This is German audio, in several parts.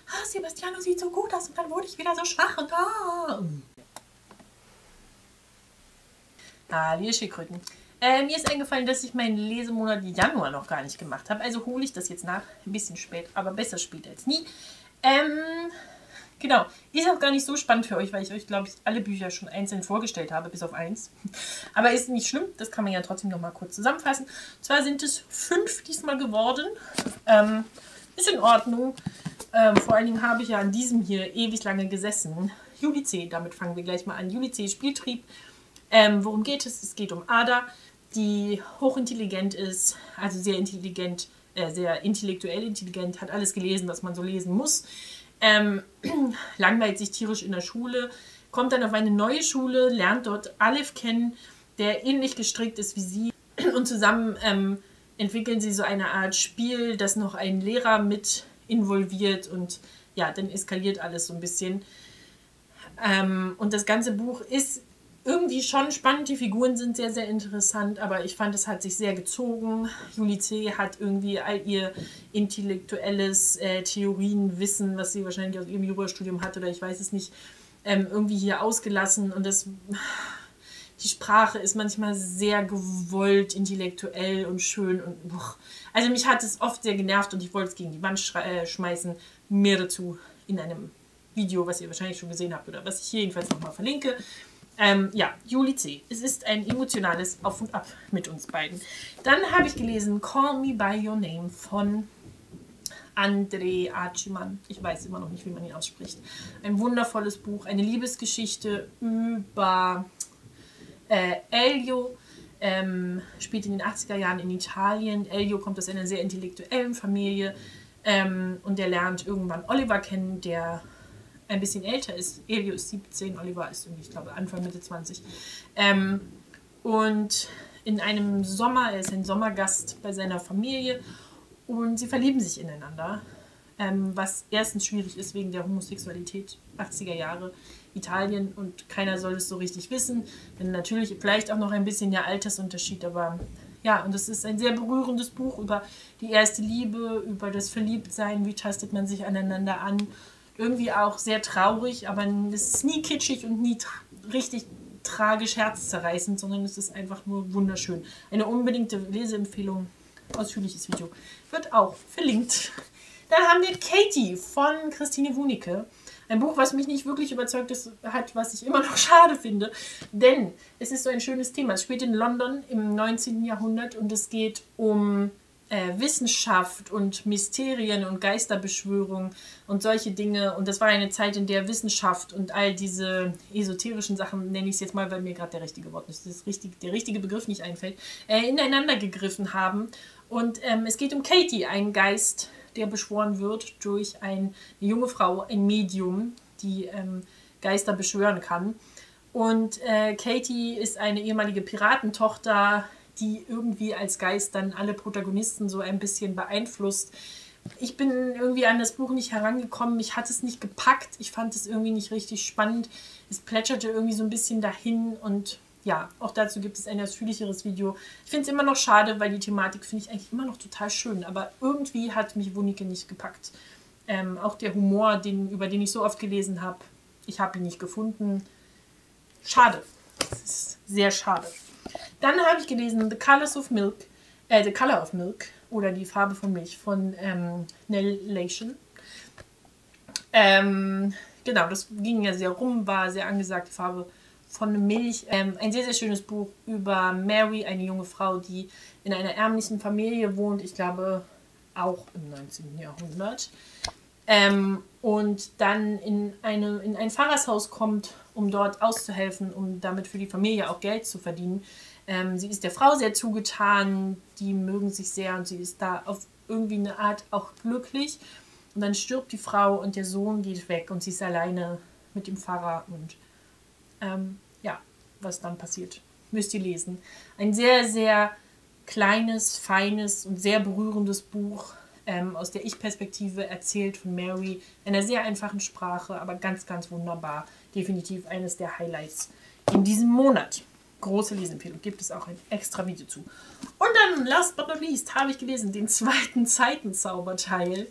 ah, Sebastiano sieht so gut aus und dann wurde ich wieder so schwach und Liebe Schildkröten. Mir ist eingefallen, dass ich meinen Lesemonat Januar noch gar nicht gemacht habe. Also hole ich das jetzt nach. Ein bisschen spät, aber besser spät als nie. Genau. Ist auch gar nicht so spannend für euch, weil ich euch, glaube ich, alle Bücher schon einzeln vorgestellt habe, bis auf eins. Aber ist nicht schlimm. Das kann man ja trotzdem noch mal kurz zusammenfassen. Und zwar sind es 5 diesmal geworden. Ist in Ordnung. Vor allen Dingen habe ich ja an diesem hier ewig lange gesessen. Juli C., damit fangen wir gleich mal an. Juli C. Spieltrieb. Worum geht es? Es geht um Ada, die hochintelligent ist, also sehr intelligent, sehr intellektuell intelligent, hat alles gelesen, was man so lesen muss. Langweilt sich tierisch in der Schule, kommt dann auf eine neue Schule, lernt dort Aleph kennen, der ähnlich gestrickt ist wie sie. Und zusammen entwickeln sie so eine Art Spiel, das noch einen Lehrer mit involviert und ja, dann eskaliert alles so ein bisschen. Und das ganze Buch ist irgendwie schon spannend, die Figuren sind sehr, sehr interessant, aber ich fand, es hat sich sehr gezogen. Juli C. hat irgendwie all ihr intellektuelles Theorienwissen, was sie wahrscheinlich aus ihrem Jurastudium hat oder ich weiß es nicht, irgendwie hier ausgelassen und die Sprache ist manchmal sehr gewollt, intellektuell und schön und also mich hat es oft sehr genervt und ich wollte es gegen die Wand schmeißen. Mehr dazu in einem Video, was ihr wahrscheinlich schon gesehen habt oder was ich hier jedenfalls nochmal verlinke. Ja, Juli C. Es ist ein emotionales Auf und Ab mit uns beiden. Dann habe ich gelesen Call Me By Your Name von André Aciman. Ich weiß immer noch nicht, wie man ihn ausspricht. Ein wundervolles Buch, eine Liebesgeschichte über Elio. Spielt in den 80er Jahren in Italien. Elio kommt aus einer sehr intellektuellen Familie und der lernt irgendwann Oliver kennen, der ein bisschen älter ist. Elio ist 17, Oliver ist irgendwie, ich glaube, Anfang, Mitte 20. Und in einem Sommer, er ist ein Sommergast bei seiner Familie und sie verlieben sich ineinander. Was erstens schwierig ist wegen der Homosexualität, 80er Jahre, Italien und keiner soll es so richtig wissen. Denn natürlich vielleicht auch noch ein bisschen der Altersunterschied, aber ja, und es ist ein sehr berührendes Buch über die erste Liebe, über das Verliebtsein, wie tastet man sich aneinander an. Irgendwie auch sehr traurig, aber es ist nie kitschig und nie richtig tragisch herzzerreißend, sondern es ist einfach nur wunderschön. Eine unbedingte Leseempfehlung, ausführliches Video, wird auch verlinkt. Dann haben wir Katie von Christine Wunicke. Ein Buch, was mich nicht wirklich überzeugt hat, was ich immer noch schade finde, denn es ist so ein schönes Thema. Es spielt in London im 19. Jahrhundert und es geht um Wissenschaft und Mysterien und Geisterbeschwörung und solche Dinge. Und das war eine Zeit, in der Wissenschaft und all diese esoterischen Sachen, nenne ich es jetzt mal, weil mir gerade der richtige Wort ist, der richtige Begriff nicht einfällt, ineinander gegriffen haben. Und es geht um Katie, einen Geist, der beschworen wird durch eine junge Frau, ein Medium, die Geister beschwören kann. Und Katie ist eine ehemalige Piratentochter, die irgendwie als Geist dann alle Protagonisten so ein bisschen beeinflusst. Ich bin irgendwie an das Buch nicht herangekommen, mich hat es nicht gepackt, ich fand es irgendwie nicht richtig spannend, es plätscherte irgendwie so ein bisschen dahin und ja, auch dazu gibt es ein ausführlicheres Video. Ich finde es immer noch schade, weil die Thematik finde ich eigentlich immer noch total schön, aber irgendwie hat mich Wunicke nicht gepackt. Auch der Humor, über den ich so oft gelesen habe, ich habe ihn nicht gefunden. Schade. Das ist sehr schade. Dann habe ich gelesen The Color of Milk oder Die Farbe von Milch von Nell Lation. Genau, das ging ja sehr rum, war sehr angesagt, die Farbe von Milch. Ein sehr, sehr schönes Buch über Mary, eine junge Frau, die in einer ärmlichen Familie wohnt, ich glaube auch im 19. Jahrhundert. Und dann in ein Pfarrershaus kommt, um dort auszuhelfen, um damit für die Familie auch Geld zu verdienen. Sie ist der Frau sehr zugetan, die mögen sich sehr und sie ist da auf irgendwie eine Art auch glücklich. Und dann stirbt die Frau und der Sohn geht weg und sie ist alleine mit dem Pfarrer und ja, was dann passiert, müsst ihr lesen. Ein sehr, sehr kleines, feines und sehr berührendes Buch, aus der Ich-Perspektive erzählt von Mary, in einer sehr einfachen Sprache, aber ganz, ganz wunderbar. Definitiv eines der Highlights in diesem Monat. Große Leseempfehlung, gibt es auch ein extra Video zu. Und dann, last but not least, habe ich gelesen den zweiten Zeitenzauberteil.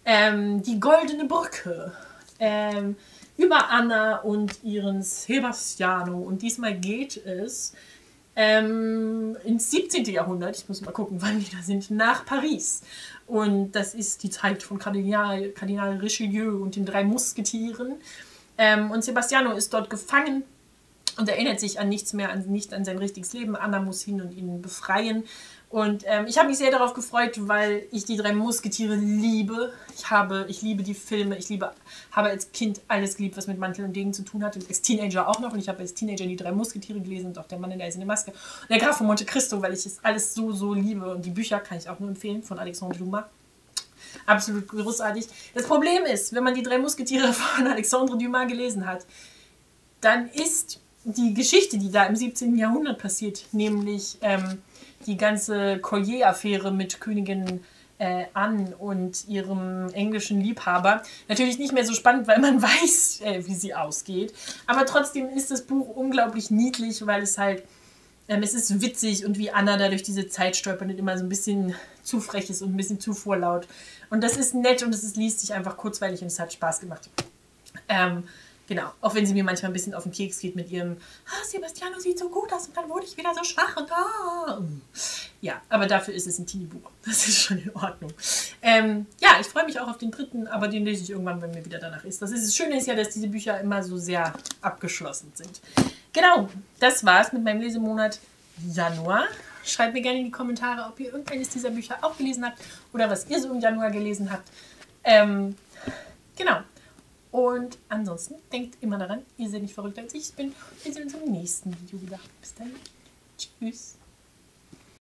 Die Goldene Brücke. Über Anna und ihren Sebastiano. Und diesmal geht es ins 17. Jahrhundert, ich muss mal gucken, wann die da sind, nach Paris. Und das ist die Zeit von Kardinal Richelieu und den 3 Musketieren. Und Sebastiano ist dort gefangen und erinnert sich an nichts mehr, nicht an sein richtiges Leben. Anna muss hin und ihn befreien. Und ich habe mich sehr darauf gefreut, weil ich die 3 Musketiere liebe. Ich liebe die Filme. Habe als Kind alles geliebt, was mit Mantel und Degen zu tun hat. Und als Teenager auch noch. Und ich habe als Teenager die 3 Musketiere gelesen und auch der Mann in der eisernen Maske. Und der Graf von Monte Cristo, weil ich es alles so liebe. Und die Bücher kann ich auch nur empfehlen von Alexandre Dumas. Absolut großartig. Das Problem ist, wenn man die 3 Musketiere von Alexandre Dumas gelesen hat, dann ist die Geschichte, die da im 17. Jahrhundert passiert, nämlich die ganze Collier-Affäre mit Königin Anne und ihrem englischen Liebhaber, natürlich nicht mehr so spannend, weil man weiß, wie sie ausgeht. Aber trotzdem ist das Buch unglaublich niedlich, weil es halt, es ist witzig und wie Anna da durch diese Zeit stolpert und immer so ein bisschen zu frech ist und ein bisschen zu vorlaut. Und das ist nett und es liest sich einfach kurzweilig und es hat Spaß gemacht. Genau, auch wenn sie mir manchmal ein bisschen auf den Keks geht mit ihrem Sebastiano sieht so gut aus und dann wurde ich wieder so schwach und ja, aber dafür ist es ein Teenie-Buch. Das ist schon in Ordnung. Ja, ich freue mich auch auf den 3., aber den lese ich irgendwann, wenn mir wieder danach ist. Das Schöne ist ja, dass diese Bücher immer so sehr abgeschlossen sind. Genau, das war's mit meinem Lesemonat Januar. Schreibt mir gerne in die Kommentare, ob ihr irgendeines dieser Bücher auch gelesen habt oder was ihr so im Januar gelesen habt. Genau. Und ansonsten denkt immer daran, ihr seid nicht verrückter als ich bin. Wir sehen uns im nächsten Video wieder. Bis dann. Tschüss.